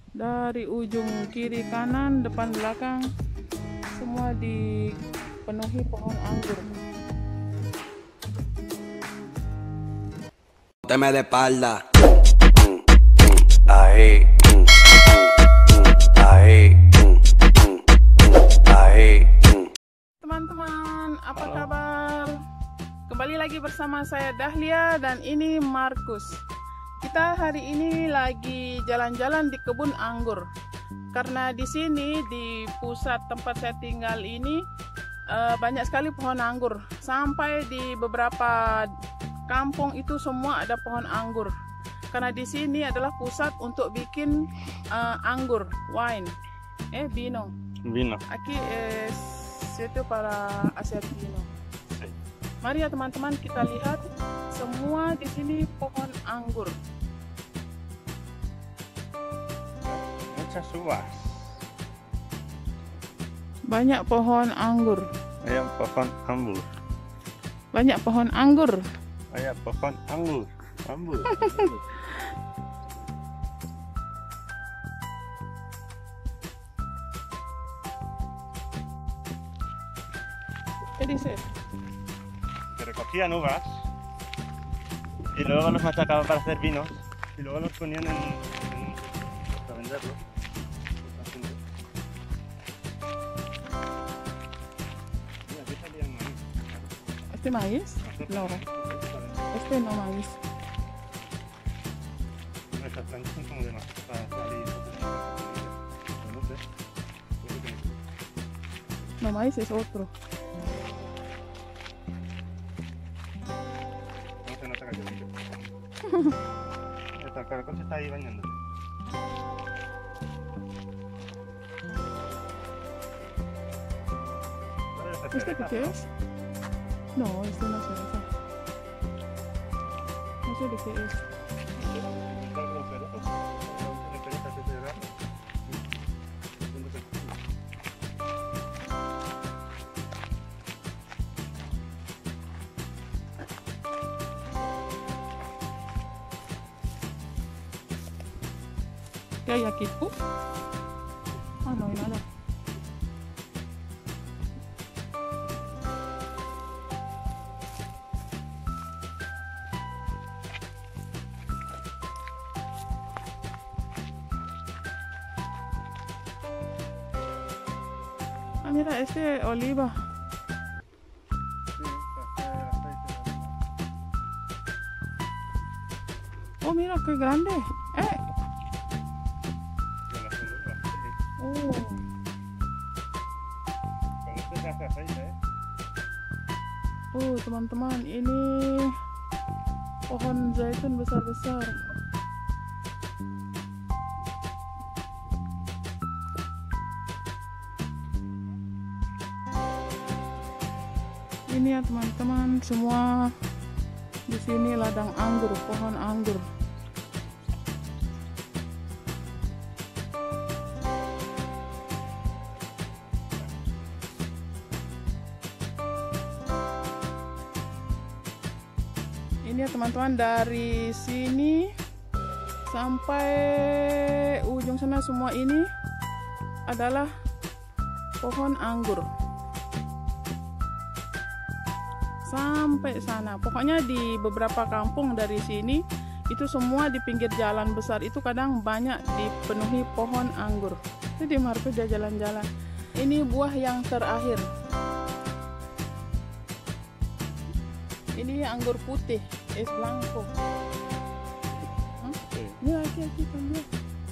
Dari ujung kiri, kanan, depan, belakang, semua dipenuhi pohon anggur. Teme de espalda. Ahí. Ahí. Ahí. Teman-teman, apa kabar? Kembali lagi bersama saya Dahlia dan ini Markus. Kita hari ini lagi jalan-jalan di kebun anggur. Karena di sini di pusat tempat saya tinggal ini banyak sekali pohon anggur. Sampai di beberapa kampung itu semua ada pohon anggur. Karena di sini adalah pusat untuk bikin anggur, wine, vino. Vino. Aquí es sitio para hacer vino. Mari ya teman-teman, kita lihat semua di sini pohon anggur. Muchas uvas. Banyak pohon anggur. Hay pohon anggur. Banyak pohon anggur. Hay pohon anggur. Anggur. ¿Qué dice? Que recogían uvas y luego los machacaban para hacer vinos y luego los ponían para venderlos. Mira, aquí salían maíz. ¿Este maíz? No, este no maíz. Estas plantas son como de más para salir. No sé. No, maíz es otro. No se nota caliente. El caracol se está ahí bañando. ¿Este qué es? No, este no es cereza. No sé de qué es. ¿Qué hay aquí? Ah, no hay nada. Ah, mira, este oliva. Oh, mira qué grande. Oh. Oh, teman-teman, ini pohon zaitun besar-besar. Ini ya teman-teman, semua di sini ladang anggur, pohon anggur. Ini ya teman-teman, dari sini sampai ujung sana semua ini adalah pohon anggur. Sampai sana. Pokoknya di beberapa kampung dari sini itu semua di pinggir jalan besar itu kadang banyak dipenuhi pohon anggur. Itu di Markus dia jalan-jalan. Ini buah yang terakhir. Ini anggur putih, es blanco. Mira aquí también.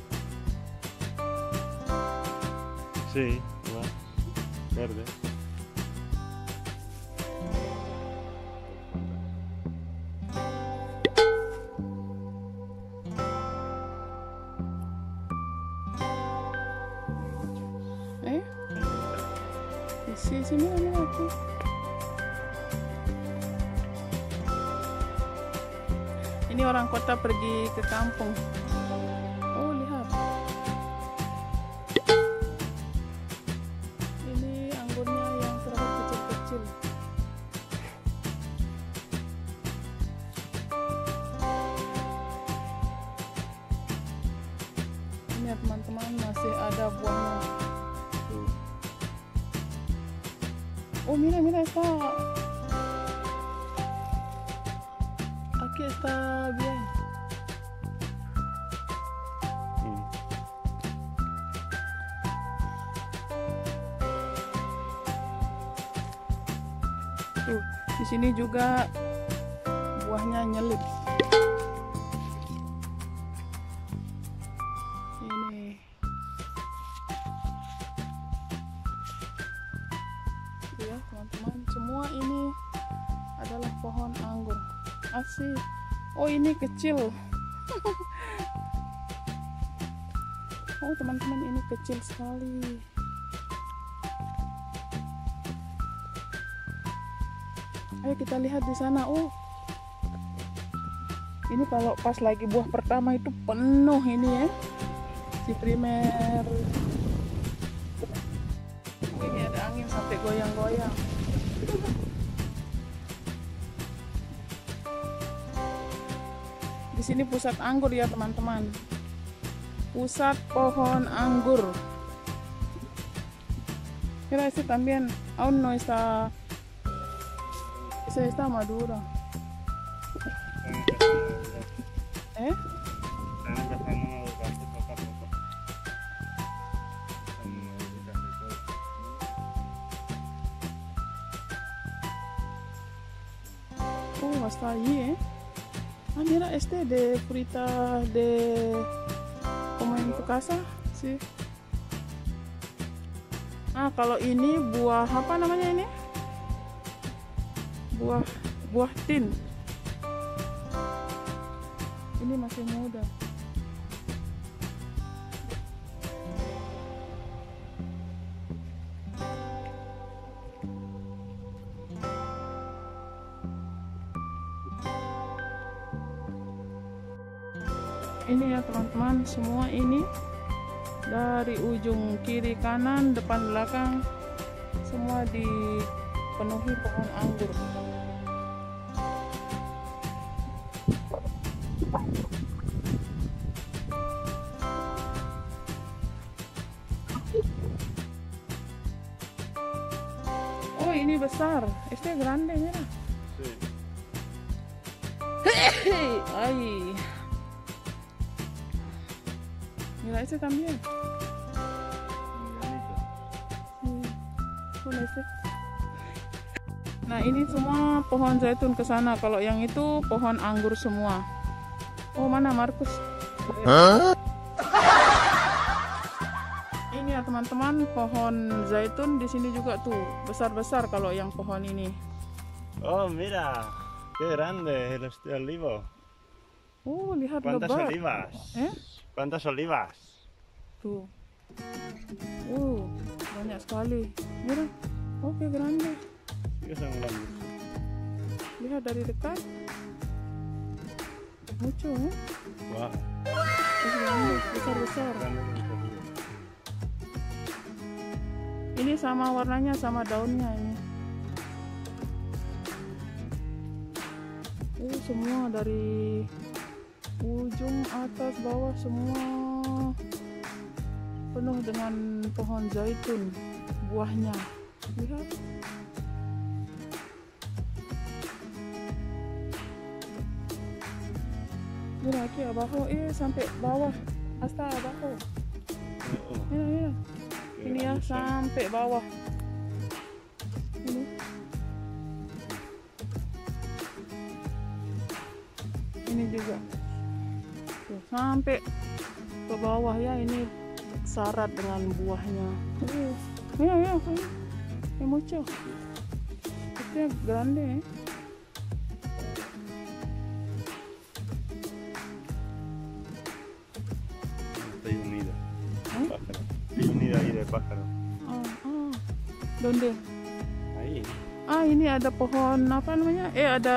Sí, verde. Sí, mira aquí. Ini orang kota pergi ke kampung. Oh, lihat. Ini anggurnya yang terakhir kecil-kecil. Ini Ini ya teman-teman, masih ada buahnya. Tuh. Oh, mira está. Aquí está bien. Tuh, di sini juga buahnya nyelip. Ini. Tuh ya, teman-teman, semua ini adalah pohon anggur. Asik. Oh, ini kecil. Oh, teman-teman, ini kecil sekali. Ayo kita lihat di sana. Oh, ini kalau pas lagi buah pertama itu penuh ini ya, si primer. Ini ada angin sampai goyang-goyang. Di sini pusat anggur ya teman-teman. Pusat pohon anggur. Mira, este también aún no está. Ese está maduro. ¿Eh? Están empezando a educarse poco a poco. Oh, hasta allí, ¿eh? Ah, mira, este de frita de... como en tu casa, sí. Ah, kalau ini buah apa namanya ini? Buah tin. Ini masih muda. Ini ya teman-teman, semua ini dari ujung kiri kanan depan belakang semua dipenuhi pohon anggur. Oh, ini besar, este grande, mira. Sí. Ay. Mira ese también. Nah, ini semua pohon zaitun ke sana. Kalau yang itu pohon anggur semua. Oh, mana Markus? Ini ya teman-teman, pohon zaitun di sini juga tuh besar-besar kalau yang pohon ini. Oh, mira, qué grande el olivo. Oh, lihat ¿Cuántas lebat. olivas? Eh? ¿Cuántas olivas? Tuh. Banyak sekali. Mira. Oke, grande. Sí que son grandes. Lihat dari dekat. Mucho, ¿eh? Wow. Besar-besar. Grande como un olivo. Ini sama warnanya, sama daunnya ini. Semua dari ujung atas bawah semua penuh dengan pohon zaitun, buahnya. Lihat. Mira aquí abajo, sampai bawah, hasta abajo. Mira. Ini ya sampai bawah. Ini. Ini juga. Tuh, sampai ke bawah ya, ini syarat dengan buahnya. Ya, mucho. Itu grande. Estoy unida. Pájaro. Estoy unida ahí de pájaro. ¿Dónde? Ahí. Ini ada pohon apa namanya?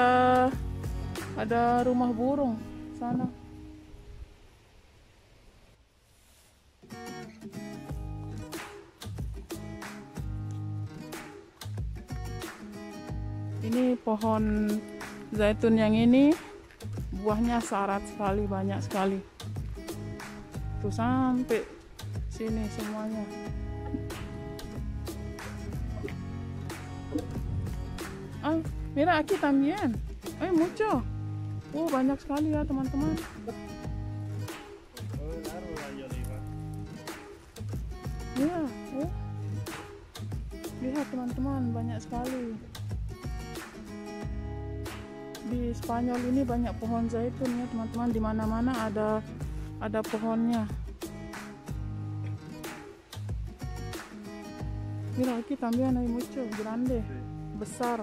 Ada rumah burung sana. Ini pohon zaitun yang ini buahnya syarat sekali, banyak sekali. Tuh sampai sini semuanya. Mira aquí también. Mucho. Banyak sekali ya teman-teman. Ya, lihat teman-teman, banyak sekali. Di Spanyol ini banyak pohon zaitun ya teman-teman. Di mana-mana ada pohonnya. Mira aquí también hay mucho, grande, besar.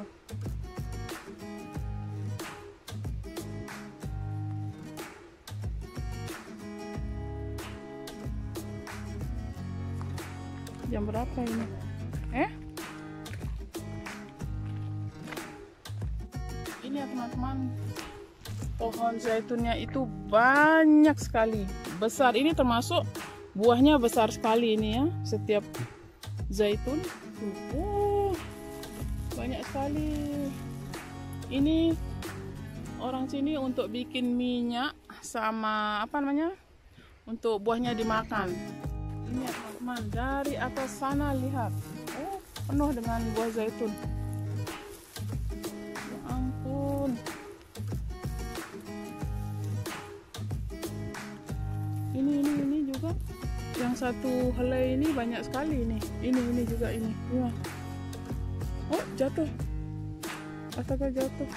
Jam berapa ini? Ini ya teman-teman, pohon zaitunnya itu banyak sekali, besar. Ini termasuk buahnya besar sekali ini ya. Setiap zaitun tuh, banyak sekali. Ini orang sini untuk bikin minyak sama apa namanya, untuk buahnya dimakan. Ini ya teman-teman, dari atas sana lihat, penuh dengan buah zaitun. Ya ampun. Ini juga, yang satu helai ini banyak sekali ini. Ini juga ini. Ya. Jatuh. Astaga, jatuh.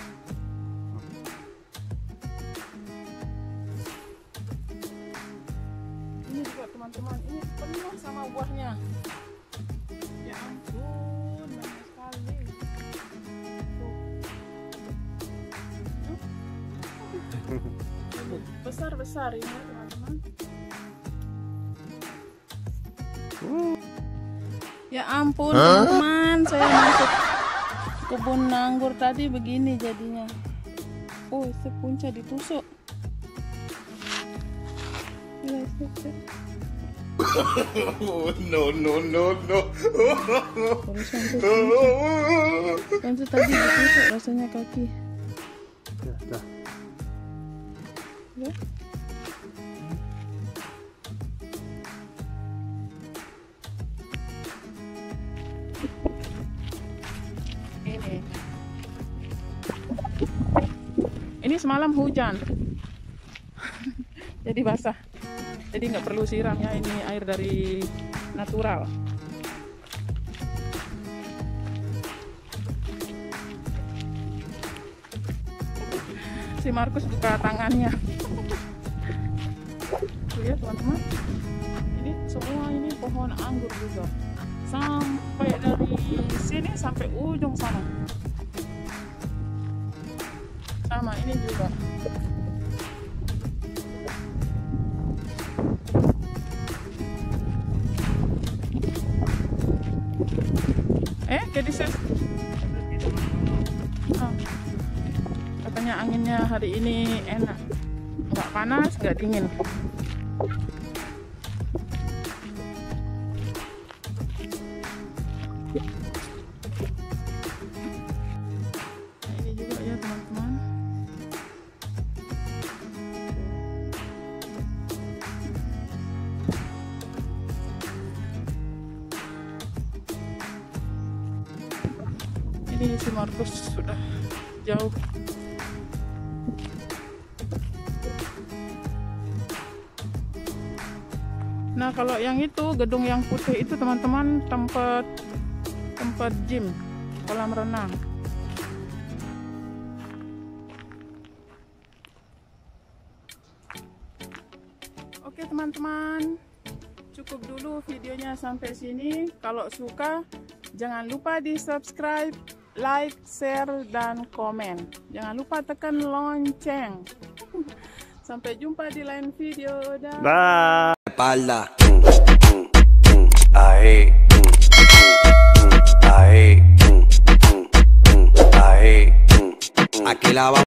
Ini juga teman-teman, ini penuh sama buahnya. Ya ampun, banyak sekali. Tuh. Besar-besar ini ya teman-teman. Ya ampun teman-teman, saya masuk kebun anggur tadi begini jadinya. Sepunca ditusuk. No. Kan itu tadi ditusuk rasanya kaki. Ya. Ini semalam hujan. Jadi basah. Jadi nggak perlu siram ya, ini air dari natural. Si Markus buka tangannya. Lihat teman-teman, ini semua ini pohon anggur juga. Sampai dari sini sampai ujung sana. Sama ini juga. Jadi katanya anginnya hari ini enak, nggak panas, nggak dingin. Nah, ini juga ya teman-teman. Ini si Markus sudah jauh. Nah, kalau yang itu gedung yang putih itu teman-teman tempat gym, kolam renang. Oke teman-teman, cukup dulu videonya sampai sini. Kalau suka jangan lupa di subscribe, like, share, dan komen. Jangan lupa tekan lonceng. Sampai jumpa di lain video. Bye. Espalda. Aquí la vamos.